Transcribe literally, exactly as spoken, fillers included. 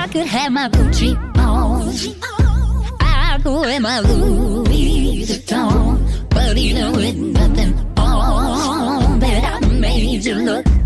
could have my Gucci on, I could wear my Louis Vuitton, but even with nothing on, bet I made you look